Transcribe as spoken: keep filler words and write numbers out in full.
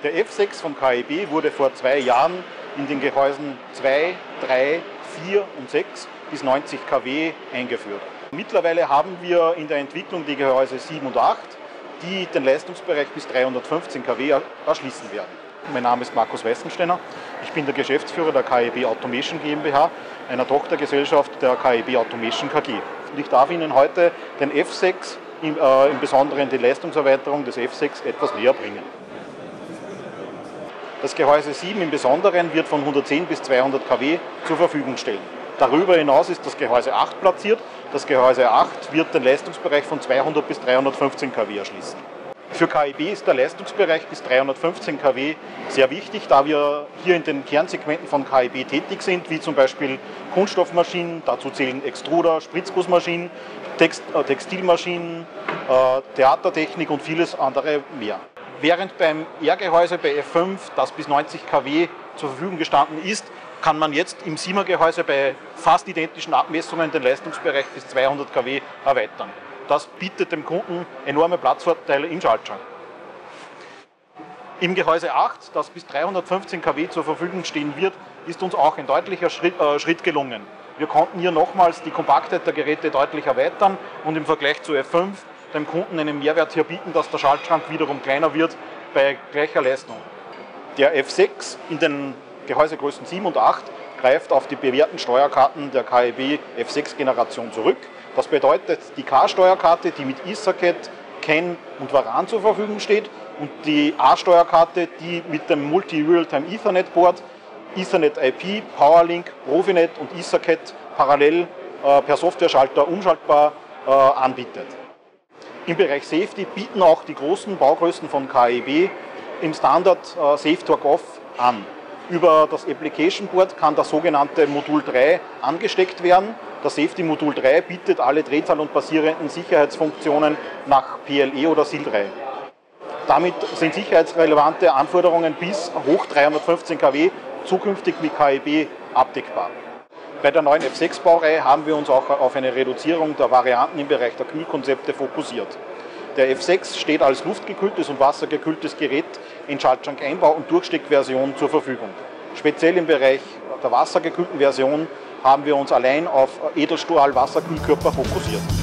Der F sechs von K I B wurde vor zwei Jahren in den Gehäusen zwei, drei, vier und sechs bis neunzig Kilowatt eingeführt. Mittlerweile haben wir in der Entwicklung die Gehäuse sieben und acht, die den Leistungsbereich bis dreihundertfünfzehn Kilowatt erschließen werden. Mein Name ist Markus Weißensteiner, ich bin der Geschäftsführer der K I B Automation GmbH, einer Tochtergesellschaft der K I B Automation K G. Und ich darf Ihnen heute den F sechs, im, äh, im Besonderen die Leistungserweiterung des F sechs, etwas näher bringen. Das Gehäuse sieben im Besonderen wird von hundertzehn bis zweihundert Kilowatt zur Verfügung stellen. Darüber hinaus ist das Gehäuse acht platziert. Das Gehäuse acht wird den Leistungsbereich von zweihundert bis dreihundertfünfzehn Kilowatt erschließen. Für K I B ist der Leistungsbereich bis dreihundertfünfzehn Kilowatt sehr wichtig, da wir hier in den Kernsegmenten von K I B tätig sind, wie zum Beispiel Kunststoffmaschinen, dazu zählen Extruder, Spritzgussmaschinen, Text, äh, Textilmaschinen, äh, Theatertechnik und vieles andere mehr. Während beim R-Gehäuse bei F fünf, das bis neunzig Kilowatt zur Verfügung gestanden ist, kann man jetzt im siebener-Gehäuse bei fast identischen Abmessungen den Leistungsbereich bis zweihundert Kilowatt erweitern. Das bietet dem Kunden enorme Platzvorteile im Schaltschrank. Im Gehäuse acht, das bis dreihundertfünfzehn Kilowatt zur Verfügung stehen wird, ist uns auch ein deutlicher Schritt, äh, Schritt gelungen. Wir konnten hier nochmals die Kompaktheit der Geräte deutlich erweitern und im Vergleich zu F fünf dem Kunden einen Mehrwert hier bieten, dass der Schaltschrank wiederum kleiner wird bei gleicher Leistung. Der F sechs in den Gehäusegrößen sieben und acht greift auf die bewährten Steuerkarten der K I B F sechs Generation zurück. Das bedeutet die K-Steuerkarte, die mit Ethercat, CAN und Varan zur Verfügung steht, und die A-Steuerkarte, die mit dem Multi-Realtime Ethernet Board, Ethernet I P, PowerLink, Profinet und Ethercat parallel äh, per Software-Schalter umschaltbar äh, anbietet. Im Bereich Safety bieten auch die großen Baugrößen von K I B im Standard äh, SafeTorque-Off an. Über das Application Board kann das sogenannte Modul drei angesteckt werden. Das Safety Modul drei bietet alle Drehzahl- und basierenden Sicherheitsfunktionen nach P L E oder S I L drei. Damit sind sicherheitsrelevante Anforderungen bis hoch dreihundertfünfzehn Kilowatt zukünftig mit K I B abdeckbar. Bei der neuen F sechs Baureihe haben wir uns auch auf eine Reduzierung der Varianten im Bereich der Kühlkonzepte fokussiert. Der F sechs steht als luftgekühltes und wassergekühltes Gerät in Schaltschrankeinbau und Durchsteckversion zur Verfügung. Speziell im Bereich der wassergekühlten Version haben wir uns allein auf Edelstahl-Wasserkühlkörper fokussiert.